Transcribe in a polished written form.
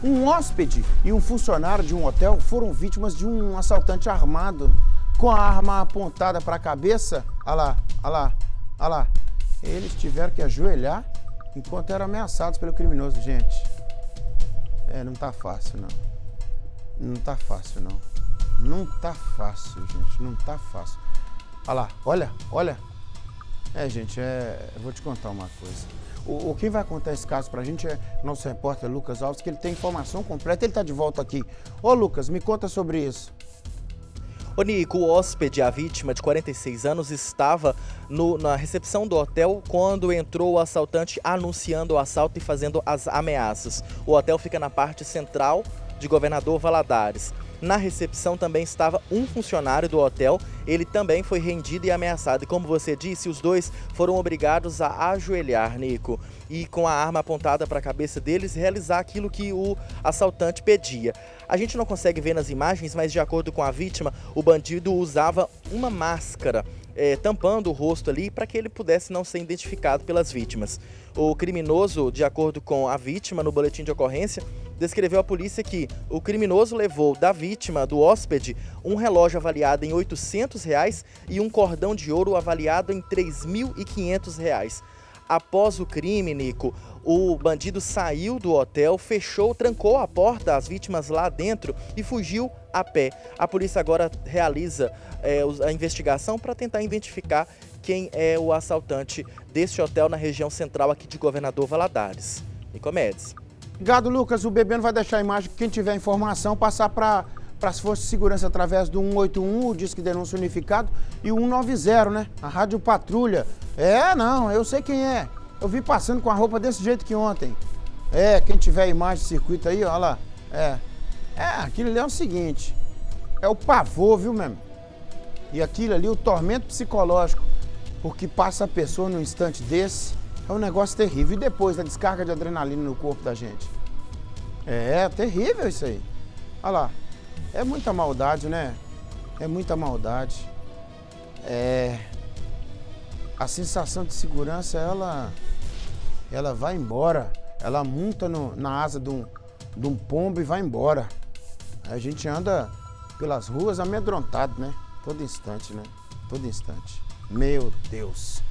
Um hóspede e um funcionário de um hotel foram vítimas de um assaltante armado com a arma apontada para a cabeça. Olha lá, olha lá, olha lá. Eles tiveram que ajoelhar enquanto eram ameaçados pelo criminoso, gente. Não tá fácil, não. Não tá fácil, não. Não tá fácil, gente. Não tá fácil. Olha lá, olha, olha. Gente, eu vou te contar uma coisa. Quem vai contar esse caso pra gente é nosso repórter Lucas Alves, que ele tem informação completa. Ele tá de volta aqui. Ô, Lucas, me conta sobre isso. Ô Nico, o hóspede, a vítima de 46 anos, estava na recepção do hotel quando entrou o assaltante anunciando o assalto e fazendo as ameaças. O hotel fica na parte central de Governador Valadares. Na recepção também estava um funcionário do hotel, ele também foi rendido e ameaçado. E como você disse, os dois foram obrigados a ajoelhar, Nico, e com a arma apontada para a cabeça deles, realizar aquilo que o assaltante pedia. A gente não consegue ver nas imagens, mas de acordo com a vítima, o bandido usava uma máscara, tampando o rosto ali para que ele pudesse não ser identificado pelas vítimas. O criminoso, de acordo com a vítima no boletim de ocorrência, descreveu à polícia que o criminoso levou da vítima, do hóspede, um relógio avaliado em R$ 800 e um cordão de ouro avaliado em R$ 3.500. Após o crime, Nico, o bandido saiu do hotel, trancou a porta, as vítimas lá dentro e fugiu a pé. A polícia agora realiza a investigação para tentar identificar quem é o assaltante deste hotel na região central aqui de Governador Valadares. Nicomedes. Obrigado, Lucas. O Bebê não vai deixar a imagem. Quem tiver informação, passar para as forças de segurança através do 181, o Disque Denúncia Unificado, e o 190, né? A Rádio Patrulha. Não, eu sei quem é. Eu vi passando com a roupa desse jeito que ontem. Quem tiver imagem de circuito aí, olha lá. Aquilo ali é o seguinte. É o pavor, viu, mesmo? E aquilo ali, o tormento psicológico, porque passa a pessoa num instante desse, é um negócio terrível. E depois, a descarga de adrenalina no corpo da gente. Terrível isso aí. Olha lá. É muita maldade, né? É muita maldade. A sensação de segurança, ela vai embora. Ela monta na asa de um pombo e vai embora. A gente anda pelas ruas amedrontado, né? Todo instante, né? Todo instante. Meu Deus.